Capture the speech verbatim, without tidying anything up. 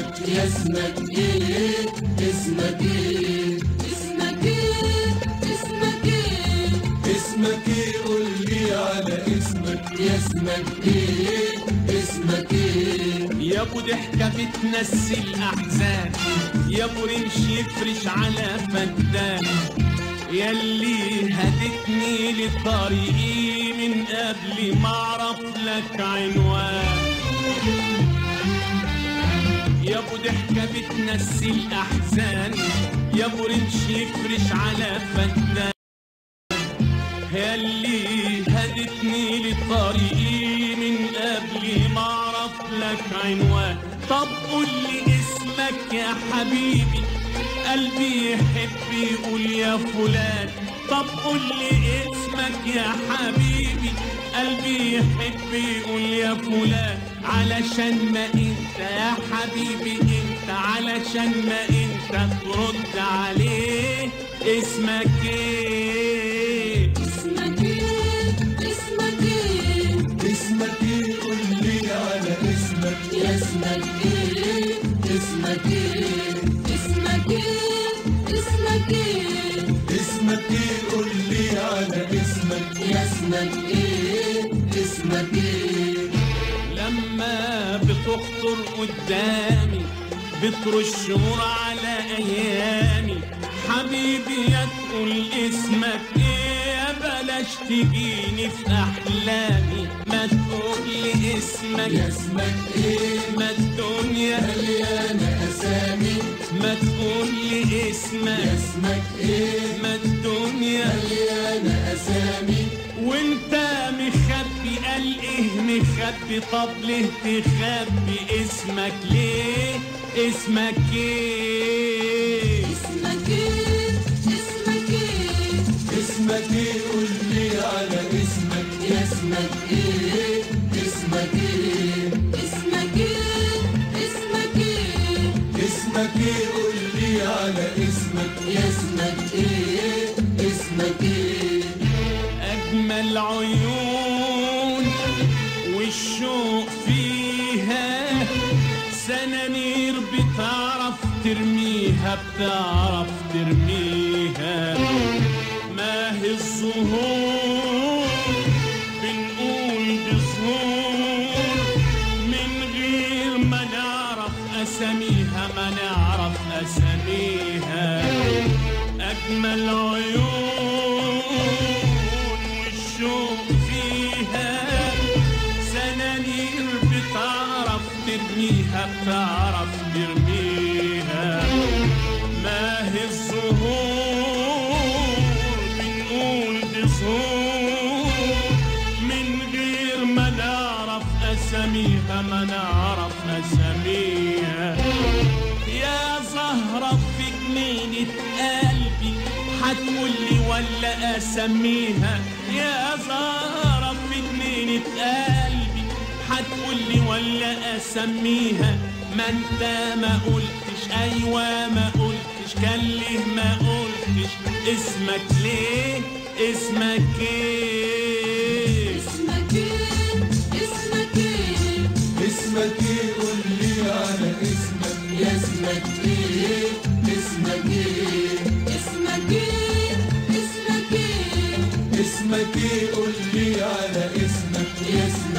اسمك يا اسمك ايه؟ اسمك ايه؟ اسمك ايه؟ اسمك ايه؟ اسمك ايه؟ قول لي على اسمك يا اسمك ايه؟ اسمك ايه؟ يا ابو ضحكة بتنسي الأحزان، يا ابو رمش يفرش على فدان، ياللي هدتني لطريقي من قبل ما اعرف لك عنوان. يا ابو ضحكة بتنسي الأحزان، يا ابو رمش يفرش على فدان، ياللي هدتني لطريقي من قبل ما اعرف لك عنوان. طب قول لي اسمك يا حبيبي، قلبي يحب يقول يا فلان. طب قول لي اسمك يا حبيبي، قلبي يحب يقول يا فلان. علشان ما انت يا حبيبي انت، علشان ما انت ترد عليه. اسمك ايه؟ اسمك ايه؟ اسمك ايه؟ اسمك ايه؟ قول لي على اسمك يا اسمك ايه؟ اسمك ايه؟ اسمك ايه؟ اسمك ايه؟ اسمك ايه؟ قول لي على اسمك يا اسمك ايه؟ اسمك ايه؟ لما بتخطر قدامي بترش نور على ايامي، حبيبي يا تقول اسمك ايه، يا بلاش تجيني في احلامي. ما تقول لي اسمك يا اسمك ايه؟ ما الدنيا مليانة اسامي. ما تقول لي اسمك يا اسمك ايه؟ ما الدنيا مليانة اسامي. وانت مخبي قال ايه مخبي؟ طب ليه تخبي اسمك ليه؟ اسمك ايه؟ اسمك ايه؟ اسمك ايه؟ اسمك ايه؟ قول لي على اسمك يا اسمك ايه؟ اسمك ايه؟ اسمك ايه؟ اسمك ايه؟ اسمك ايه؟ قول لي على اسمك يا اسمك ايه؟ اسمك ايه؟ أجمل عيون والشوق فيها سنانير بتعرف ترميها، بتعرف ترميها. ما هي الزهور بنقول بزهور من غير ما نعرف أساميها، ما نعرف أساميها. أجمل عيون والشوق فيها سنانير بتعرف ترميها، بتعرف ترميها. ما هي الزهور بنقول دي زهور من غير ما نعرف أساميها، ما نعرف أساميها. يا زهرة في جنينة قلبي هتقولي ولا أسميها؟ يا زهرة في جنينة قلبي هتقولي ولا أسميها؟ ما انت ما قلتش، أيوة ما قلتش، كان ليه ما قلتش اسمك ليه؟ اسمك ايه؟ اسمك ايه؟ اسمك ايه؟ اسمك ايه؟ قول لي على اسمك يا اسمك ايه؟ اسمك ايه؟ اسمك ايه؟ اسمك ايه؟ اسمك ايه؟ قول لي على اسمك يا اسمك